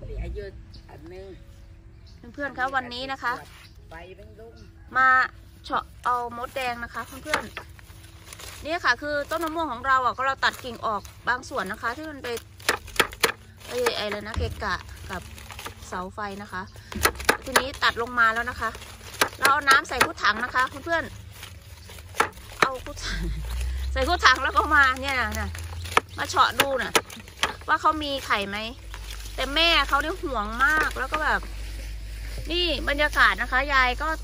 เพื่อนๆคะวันนี้นะคะมาเฉาะเอามดแดงนะคะเพื่อนๆนี่ค่ะคือต้นมะม่วงของเราอ่ะก็เราตัดกิ่งออกบางส่วนนะคะที่มันไปอะไรนะเกะกะกับเสาไฟนะคะทีนี้ตัดลงมาแล้วนะคะเราเอาน้ำใส่คุดถังนะคะเพื่อนๆเอาคุดใส่คุดถังแล้วก็มาเนี่ยนะมาเฉาะดูน่ะว่าเขามีไข่ไหมแต่แม่เขาเนี่ยห่วงมากแล้วก็แบบนี่บรรยากาศนะคะยายก็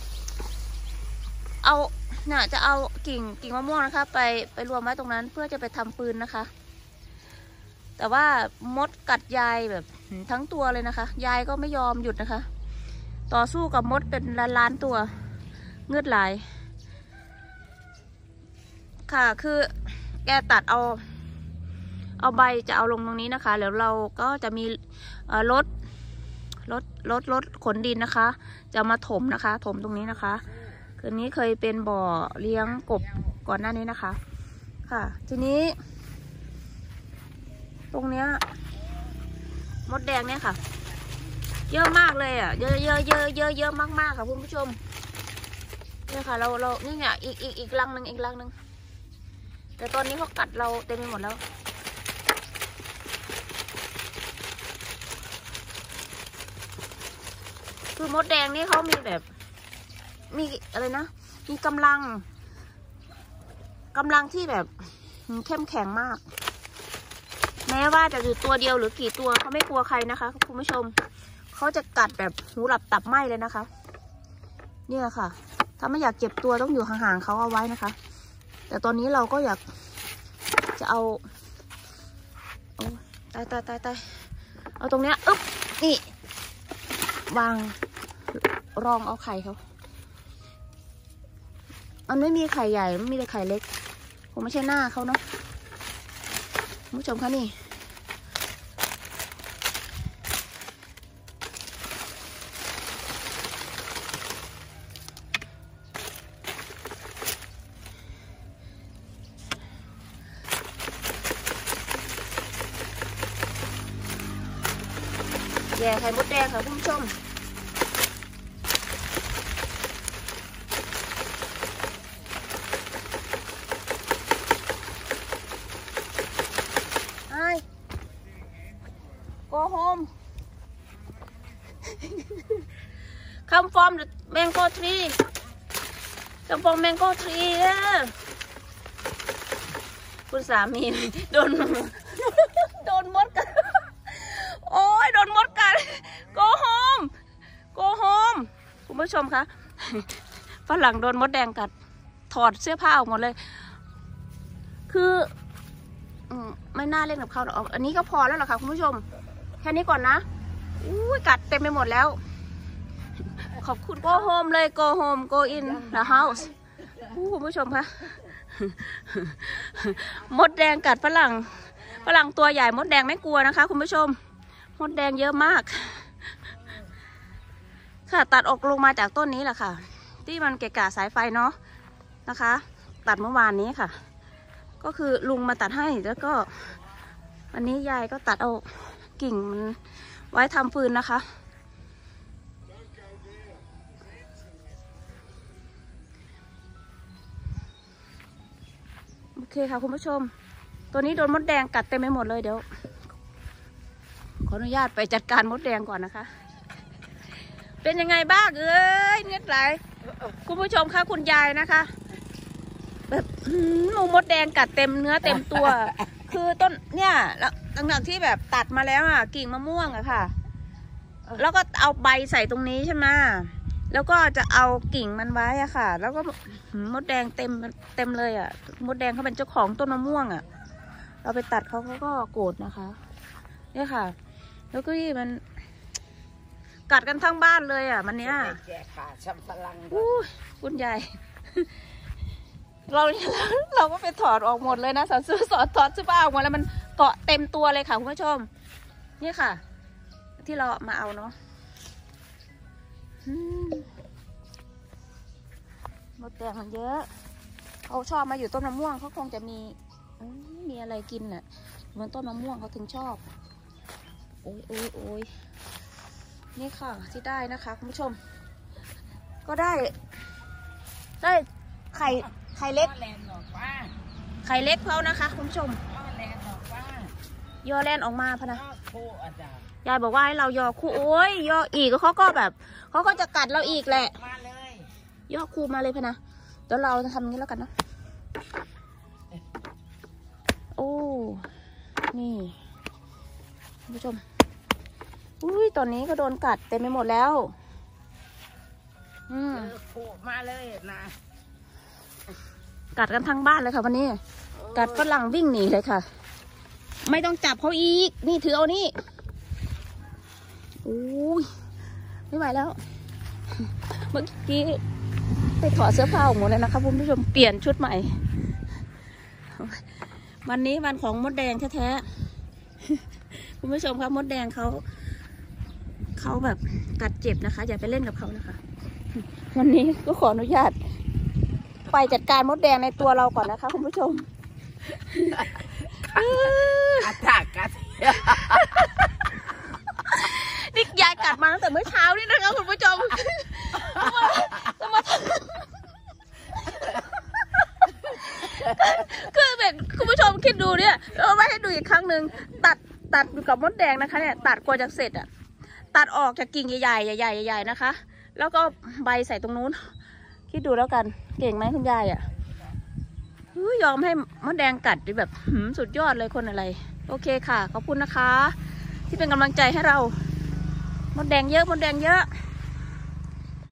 เอาน่ะจะเอากิ่งมะม่วงนะคะไปรวมไว้ตรงนั้นเพื่อจะไปทำปืนนะคะแต่ว่ามดกัดยายแบบทั้งตัวเลยนะคะยายก็ไม่ยอมหยุดนะคะต่อสู้กับมดเป็นล้านๆตัวเงือดไหลค่ะคือแกตัดเอาใบจะเอาลงตรงนี้นะคะแล้วเราก็จะมีรถขนดินนะคะจะมาถมนะคะถมตรงนี้นะคะคืนนี้เคยเป็นบ่อเลี้ยงกบก่อนหน้านี้นะคะค่ะทีนี้ตรงเนี้ยมดแดงเนี่ยค่ะเยอะมากเลยอ่ะเยอะมากๆค่ะคุณผู้ชมเนี่ยค่ะเราเนี่ยอีกรังหนึ่งแต่ตอนนี้เขากัดเราเต็มไปหมดแล้วคือมดแดงนี่เขามีแบบมีอะไรนะมีกำลังที่แบบเข้มแข็งมากแม้ว่าจะอยู่ตัวเดียวหรือกี่ตัวเขาไม่กลัวใครนะคะคุณผู้ชมเขาจะกัดแบบหูหลับตับไหมเลยนะคะเนี่ยค่ะถ้าไม่อยากเจ็บตัวต้องอยู่ห่างๆเขาเอาไว้นะคะแต่ตอนนี้เราก็อยากจะเอาโอ้ตายเอาตรงเนี้ยอึ๊บนี่วางรองเอาไข่เขามันไม่มีไข่ใหญ่มันมีแต่ไข่เล็กคงไม่ใช่หน้าเขาเนาะคุณผู้ชมคะนี่แย่ไข่มดแดงค่ะคุณผู้ชมGo home. Come from the mango tree. Come from mango tree. คุณสามีโดนมดกัดโอ้ยโดนมดกัด Go home. Go home. คุณผู้ชมคะฝรั่งโดนมดแดงกัดถอดเสื้อผ้าออกหมดเลยคือไม่น่าเล่นกับเขาหรอกอันนี้ก็พอแล้วหรอคะคุณผู้ชมแค่นี้ก่อนนะอุ้ยกัดเต็มไปหมดแล้วขอบคุณ Go home เลย Go home Go in the house คุณผู้ชมคะมดแดงกัดฝรั่งตัวใหญ่มดแดงไม่กลัวนะคะคุณผู้ชมมดแดงเยอะมากค่ะตัดออกลงมาจากต้นนี้แหละค่ะที่มันเกะกะสายไฟเนาะนะคะตัดเมื่อวานนี้ค่ะก็คือลุงมาตัดให้แล้วก็วันนี้ยายก็ตัดเอากิ่งมันไว้ทำฟืนนะคะโอเคค่ะคุณผู้ชมตัวนี้โดนมดแดงกัดเต็มไปหมดเลยเดี๋ยวขออนุญาตไปจัดการมดแดงก่อนนะคะเป็นยังไงบ้างเงียบไหลคุณผู้ชมคะคุณยายนะคะแบบมดแดงกัดเต็มเนื้อเต็มตัวคือต้นเนี่ยหลังจากที่แบบตัดมาแล้วอ่ะกิ่งมะม่วงอะค่ะแล้วก็เอาใบใส่ตรงนี้ใช่ไหมแล้วก็จะเอากิ่งมันไว้อะค่ะแล้วก็มดแดงเต็มเลยอะมดแดงเขาเป็นเจ้าของต้นมะม่วงอะเราไปตัดเขาก็โกรธนะคะเนี่ยค่ะแล้วก็มันกัดกันทั้งบ้านเลยอะมันเนี้ยคุณยายเราก็ไปถอดออกหมดเลยนะถอดเสื้อผ้าออกหมดแล้วมันเกาะเต็มตัวเลยค่ะคุณผู้ชมนี่ค่ะที่เรามาเอาเนาะมดแดงมันเยอะเขาชอบมาอยู่ต้นมะม่วงเขาคงจะมีอะไรกินน่ะเหมือนต้นมะม่วงเขาถึงชอบโอ้ยโอ้ยโอ้ยนี่ค่ะที่ได้นะคะคุณผู้ชมก็ได้ไข่เล็กไข่เล็กเขานะคะคุณผู้ชมยอแลนออกมาพะนะยายบอกว่าให้เรายอคู่โอ้ยยออีกเขาก็แบบเขาก็จะกัดเราอีกแหละยอคู่มาเลยพะนะเดี๋ยวเราจะทำอย่างนี้แล้วกันเนาะโอ้นี่คุณผู้ชมอุ้ยตอนนี้ก็โดนกัดเต็มไปหมดแล้วคู่มาเลยนะกัดกันทั้งบ้านเลยค่ะวันนี้กัดฝรั่งวิ่งหนีเลยค่ะไม่ต้องจับเขาอีกนี่ถือเอานี่โอ้ยไม่ไหวแล้วเมื่อกี้ไปถอดเสื้อผ้าหมดเลยนะคะคุณผู้ชมเปลี่ยนชุดใหม่วันนี้วันของมดแดงแท้ๆคุณผู้ชมครับมดแดงเขาแบบกัดเจ็บนะคะอย่าไปเล่นกับเขานะคะวันนี้ก็ขออนุญาตไปจัดการมดแดงในตัวเราก่อนนะคะคุณผู้ชมกัดนี่ยายกัดมาตั้งแต่เมื่อเช้านี่นะคะคุณผู้ชมจะมาคือแบบคุณผู้ชมคิดดูเนี่ยเอาไว้ให้ดูอีกครั้งหนึ่งตัดอยู่กับมดแดงนะคะเนี่ยตัดกว่าจะเสร็จอ่ะตัดออกจากกิ่งใหญ่ๆนะคะแล้วก็ใบใส่ตรงนู้นคิดดูแล้วกันเก่งไหมคุณยายอ่ะยอมให้มดแดงกัดแบบสุดยอดเลยคนอะไรโอเคค่ะขอบคุณนะคะที่เป็นกำลังใจให้เรามดแดงเยอะ